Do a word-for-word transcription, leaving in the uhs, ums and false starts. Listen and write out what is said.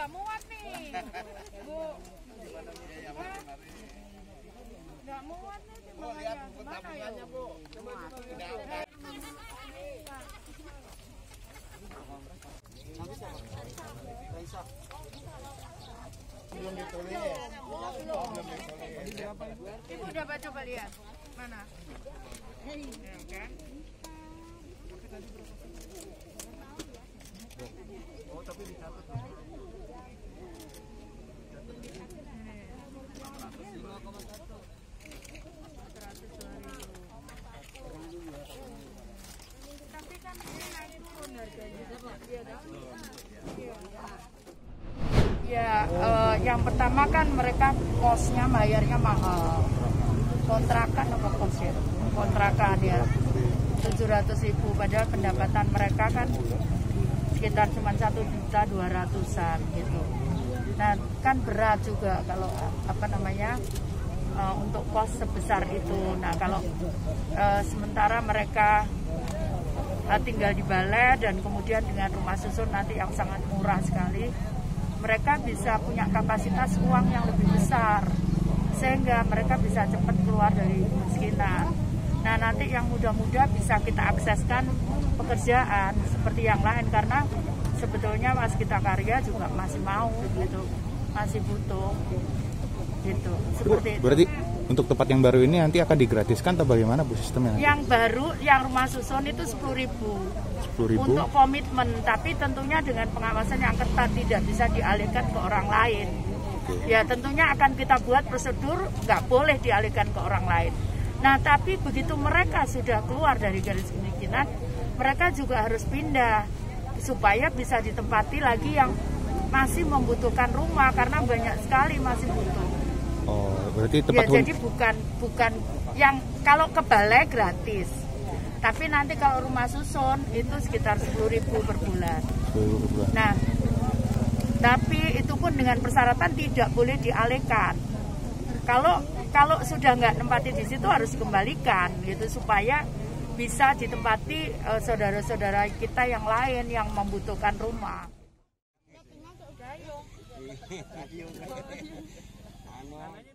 nggak muat nih, Bu. Nggak muat nih timbangannya. Gimana ya, Bu? Belum ditulis. Oh, belum. Ibu udah coba lihat mana? Ya, kan? Oh, tapi dicatat. Tapi kan ini naik turun harganya. Ya, uh, yang pertama kan mereka kosnya bayarnya mahal. Kontrakan apa kos ya? Kontrakan ya. tujuh ratus ribu padahal pendapatan mereka kan sekitar cuma satu juta dua ratusan gitu. Nah, kan berat juga kalau apa namanya? Uh, untuk kos sebesar itu. Nah, kalau uh, sementara mereka uh, tinggal di balai dan kemudian dengan rumah susun nanti yang sangat murah sekali, mereka bisa punya kapasitas uang yang lebih besar sehingga mereka bisa cepat keluar dari kemiskinan. Nah, nanti yang muda-muda bisa kita akseskan pekerjaan seperti yang lain karena sebetulnya Waskita Karya juga masih mau gitu, masih butuh gitu. Seperti Berarti itu. Untuk tempat yang baru ini nanti akan digratiskan atau bagaimana Bu sistemnya? Yang baru, yang rumah susun itu sepuluh ribu. sepuluh ribu Untuk komitmen, tapi tentunya dengan pengawasan yang ketat, tidak bisa dialihkan ke orang lain. Oke. Ya tentunya akan kita buat prosedur, nggak boleh dialihkan ke orang lain. Nah tapi begitu mereka sudah keluar dari garis kemiskinan, mereka juga harus pindah supaya bisa ditempati lagi yang masih membutuhkan rumah karena banyak sekali masih butuh. Oh, berarti tempat Ya jadi bukan bukan yang kalau ke balai gratis. Tapi nanti kalau rumah susun itu sekitar sepuluh ribu per bulan. sepuluh ribu per bulan. Nah, tapi itu pun dengan persyaratan tidak boleh dialihkan. Kalau kalau sudah nggak nempati di situ harus dikembalikan gitu supaya bisa ditempati uh, saudara-saudara kita yang lain yang membutuhkan rumah. Anu